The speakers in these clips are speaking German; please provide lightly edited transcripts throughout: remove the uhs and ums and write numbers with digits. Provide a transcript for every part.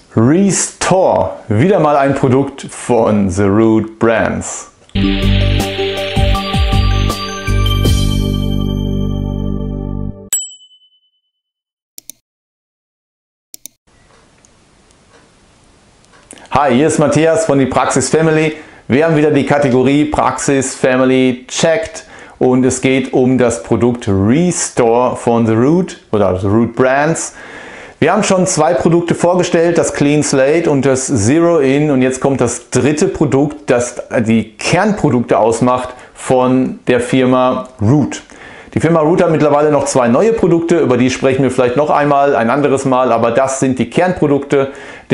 Restore, wieder mal ein Produkt von The Root Brands. Hi, hier ist Matthias von die Praxis Family. Wir haben wieder die Kategorie Praxis Family Checked und es geht um das Produkt Restore von The Root oder The Root Brands. Wir haben schon zwei Produkte vorgestellt, das Clean Slate und das Zero In, und jetzt kommt das dritte Produkt, das die Kernprodukte ausmacht von der Firma Root. Die Firma Root hat mittlerweile noch zwei neue Produkte, über die sprechen wir vielleicht noch einmal, ein anderes Mal, aber das sind die Kernprodukte.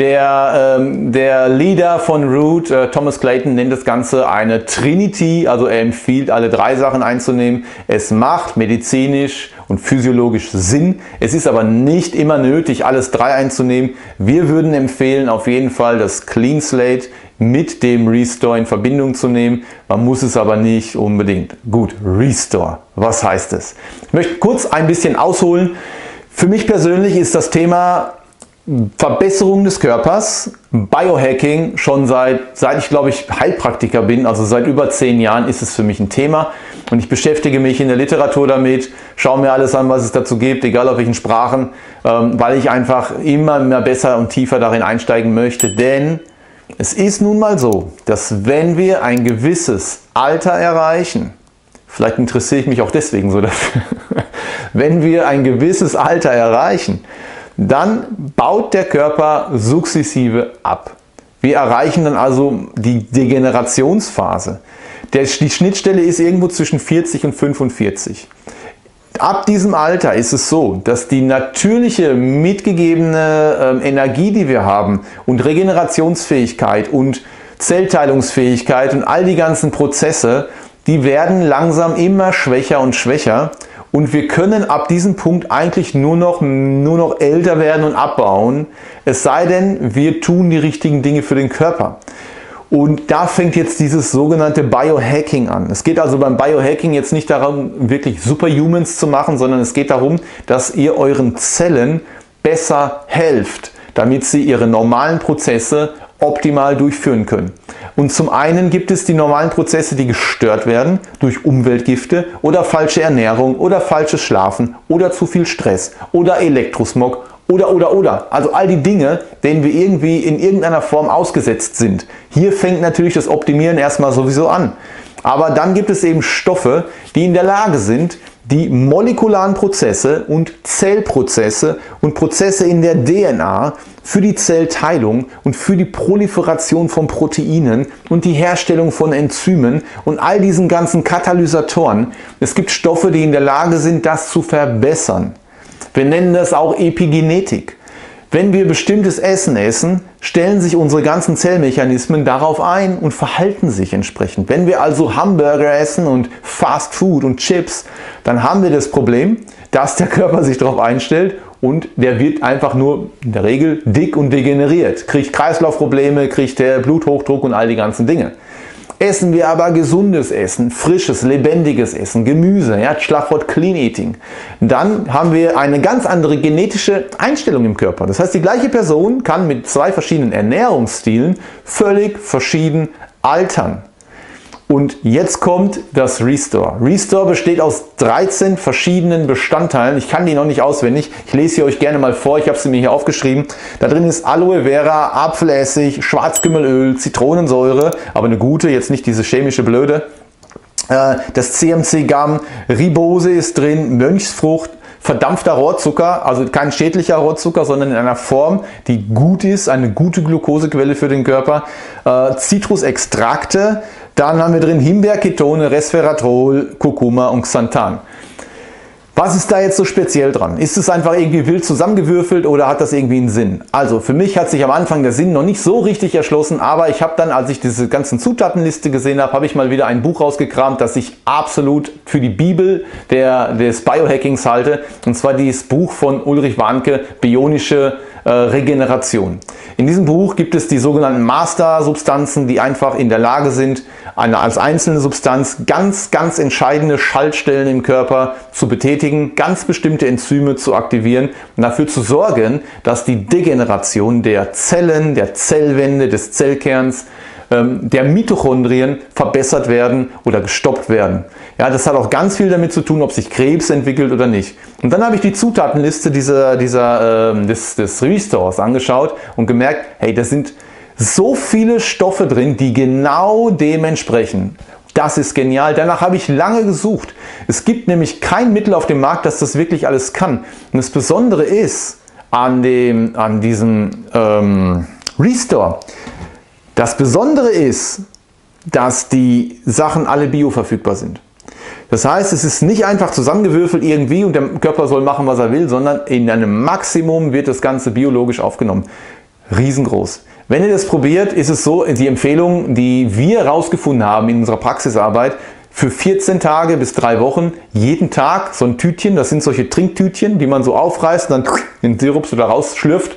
Der Leader von Root, Thomas Clayton, nennt das Ganze eine Trinity, also er empfiehlt, alle drei Sachen einzunehmen. Es macht medizinisch und physiologisch Sinn, es ist aber nicht immer nötig, alles drei einzunehmen. Wir würden empfehlen, auf jeden Fall das Clean Slate mit dem Restore in Verbindung zu nehmen. Man muss es aber nicht unbedingt. Gut, Restore, was heißt es? Ich möchte kurz ein bisschen ausholen. Für mich persönlich ist das Thema Verbesserung des Körpers, Biohacking, schon seit ich glaube ich Heilpraktiker bin, also seit über 10 Jahren ist es für mich ein Thema und ich beschäftige mich in der Literatur damit, schaue mir alles an, was es dazu gibt, egal auf welchen Sprachen, weil ich einfach immer mehr besser und tiefer darin einsteigen möchte, denn es ist nun mal so, dass wenn wir ein gewisses Alter erreichen, vielleicht interessiere ich mich auch deswegen so dafür, wenn wir ein gewisses Alter erreichen, dann baut der Körper sukzessive ab. Wir erreichen dann also die Degenerationsphase. Die Schnittstelle ist irgendwo zwischen 40 und 45. Ab diesem Alter ist es so, dass die natürliche mitgegebene Energie, die wir haben, und Regenerationsfähigkeit und Zellteilungsfähigkeit und all die ganzen Prozesse, die werden langsam immer schwächer und schwächer. Und wir können ab diesem Punkt eigentlich nur noch älter werden und abbauen, es sei denn, wir tun die richtigen Dinge für den Körper. Und da fängt jetzt dieses sogenannte Biohacking an. Es geht also beim Biohacking jetzt nicht darum, wirklich Superhumans zu machen, sondern es geht darum, dass ihr euren Zellen besser helft, damit sie ihre normalen Prozesse optimal durchführen können. Und zum einen gibt es die normalen Prozesse, die gestört werden durch Umweltgifte oder falsche Ernährung oder falsches Schlafen oder zu viel Stress oder Elektrosmog oder. Also all die Dinge, denen wir irgendwie in irgendeiner Form ausgesetzt sind. Hier fängt natürlich das Optimieren erstmal sowieso an. Aber dann gibt es eben Stoffe, die in der Lage sind, die molekularen Prozesse und Zellprozesse und Prozesse in der DNA für die Zellteilung und für die Proliferation von Proteinen und die Herstellung von Enzymen und all diesen ganzen Katalysatoren. Es gibt Stoffe, die in der Lage sind, das zu verbessern. Wir nennen das auch Epigenetik. Wenn wir bestimmtes Essen essen, stellen sich unsere ganzen Zellmechanismen darauf ein und verhalten sich entsprechend. Wenn wir also Hamburger essen und Fast Food und Chips, dann haben wir das Problem, dass der Körper sich darauf einstellt und der wird einfach nur in der Regel dick und degeneriert. Kriegt Kreislaufprobleme, kriegt der Bluthochdruck und all die ganzen Dinge. Essen wir aber gesundes Essen, frisches, lebendiges Essen, Gemüse, ja, Schlagwort Clean Eating, dann haben wir eine ganz andere genetische Einstellung im Körper. Das heißt, die gleiche Person kann mit zwei verschiedenen Ernährungsstilen völlig verschieden altern. Und jetzt kommt das Restore. Restore besteht aus 13 verschiedenen Bestandteilen. Ich kann die noch nicht auswendig. Ich lese sie euch gerne mal vor. Ich habe sie mir hier aufgeschrieben. Da drin ist Aloe Vera, Apfelessig, Schwarzkümmelöl, Zitronensäure, aber eine gute, jetzt nicht diese chemische Blöde. Das CMC-Gum, Ribose ist drin, Mönchsfrucht, verdampfter Rohrzucker, also kein schädlicher Rohrzucker, sondern in einer Form, die gut ist, eine gute Glukosequelle für den Körper. Zitrusextrakte, dann haben wir drin Himbeerketone, Resveratrol, Kurkuma und Xanthan. Was ist da jetzt so speziell dran? Ist es einfach irgendwie wild zusammengewürfelt oder hat das irgendwie einen Sinn? Also für mich hat sich am Anfang der Sinn noch nicht so richtig erschlossen, aber ich habe dann, als ich diese ganzen Zutatenliste gesehen habe, habe ich mal wieder ein Buch rausgekramt, das ich absolut für die Bibel des Biohackings halte. Und zwar dieses Buch von Ulrich Warnke, Bionische Regeneration. In diesem Buch gibt es die sogenannten Master-Substanzen, die einfach in der Lage sind, als einzelne Substanz ganz entscheidende Schaltstellen im Körper zu betätigen, ganz bestimmte Enzyme zu aktivieren und dafür zu sorgen, dass die Degeneration der Zellen, der Zellwände, des Zellkerns, der Mitochondrien verbessert werden oder gestoppt werden. Ja, das hat auch ganz viel damit zu tun, ob sich Krebs entwickelt oder nicht. Und dann habe ich die Zutatenliste des Restores angeschaut und gemerkt, hey, da sind so viele Stoffe drin, die genau dem entsprechen. Das ist genial. Danach habe ich lange gesucht. Es gibt nämlich kein Mittel auf dem Markt, das das wirklich alles kann. Und das Besondere ist an diesem Restore, das Besondere ist, dass die Sachen alle bioverfügbar sind. Das heißt, es ist nicht einfach zusammengewürfelt irgendwie und der Körper soll machen, was er will, sondern in einem Maximum wird das Ganze biologisch aufgenommen. Riesengroß. Wenn ihr das probiert, ist es so, die Empfehlung, die wir herausgefunden haben in unserer Praxisarbeit, für 14 Tage bis 3 Wochen, jeden Tag so ein Tütchen, das sind solche Trinktütchen, die man so aufreißt und dann den Sirup so da rausschlürft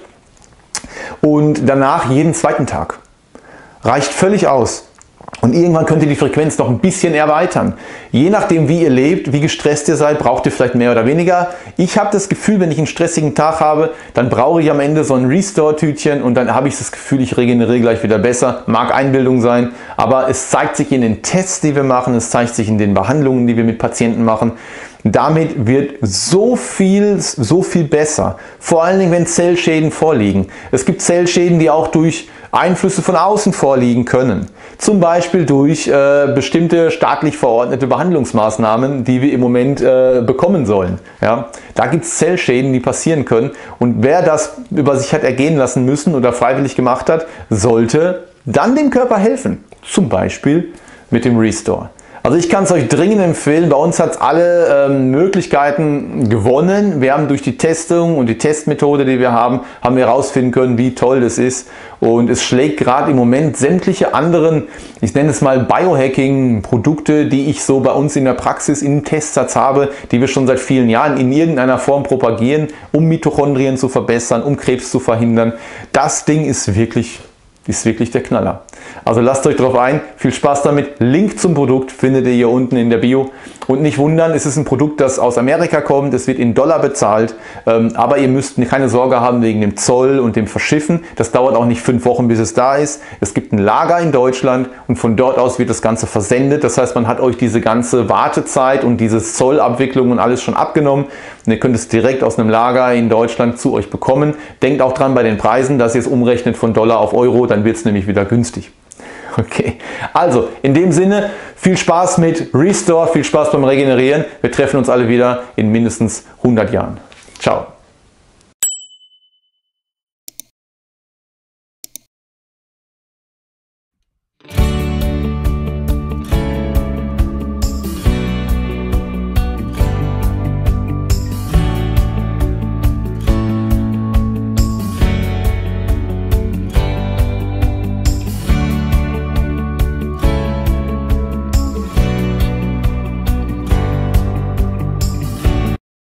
und danach jeden zweiten Tag. Reicht völlig aus. Und irgendwann könnt ihr die Frequenz noch ein bisschen erweitern. Je nachdem, wie ihr lebt, wie gestresst ihr seid, braucht ihr vielleicht mehr oder weniger. Ich habe das Gefühl, wenn ich einen stressigen Tag habe, dann brauche ich am Ende so ein Restore-Tütchen und dann habe ich das Gefühl, ich regeneriere gleich wieder besser. Mag Einbildung sein, aber es zeigt sich in den Tests, die wir machen, es zeigt sich in den Behandlungen, die wir mit Patienten machen. Damit wird so viel besser. Vor allen Dingen, wenn Zellschäden vorliegen. Es gibt Zellschäden, die auch durch Einflüsse von außen vorliegen können. Zum Beispiel durch bestimmte staatlich verordnete Behandlungsmaßnahmen, die wir im Moment bekommen sollen. Ja? Da gibt es Zellschäden, die passieren können. Und wer das über sich hat ergehen lassen müssen oder freiwillig gemacht hat, sollte dann dem Körper helfen. Zum Beispiel mit dem Restore. Also ich kann es euch dringend empfehlen, bei uns hat es alle Möglichkeiten gewonnen. Wir haben durch die Testung und die Testmethode, die wir haben herausfinden können, wie toll das ist. Und es schlägt gerade im Moment sämtliche anderen, ich nenne es mal Biohacking-Produkte, die ich so bei uns in der Praxis im Testsatz habe, die wir schon seit vielen Jahren in irgendeiner Form propagieren, um Mitochondrien zu verbessern, um Krebs zu verhindern. Das Ding ist wirklich der Knaller. Also lasst euch drauf ein, viel Spaß damit. Link zum Produkt findet ihr hier unten in der Bio. Und nicht wundern, es ist ein Produkt, das aus Amerika kommt, es wird in Dollar bezahlt, aber ihr müsst keine Sorge haben wegen dem Zoll und dem Verschiffen. Das dauert auch nicht 5 Wochen, bis es da ist. Es gibt ein Lager in Deutschland und von dort aus wird das Ganze versendet. Das heißt, man hat euch diese ganze Wartezeit und diese Zollabwicklung und alles schon abgenommen. Und ihr könnt es direkt aus einem Lager in Deutschland zu euch bekommen. Denkt auch dran bei den Preisen, dass ihr es umrechnet von Dollar auf Euro, dann wird es nämlich wieder günstig. Okay, also in dem Sinne, viel Spaß mit Restore, viel Spaß beim Regenerieren. Wir treffen uns alle wieder in mindestens 100 Jahren. Ciao.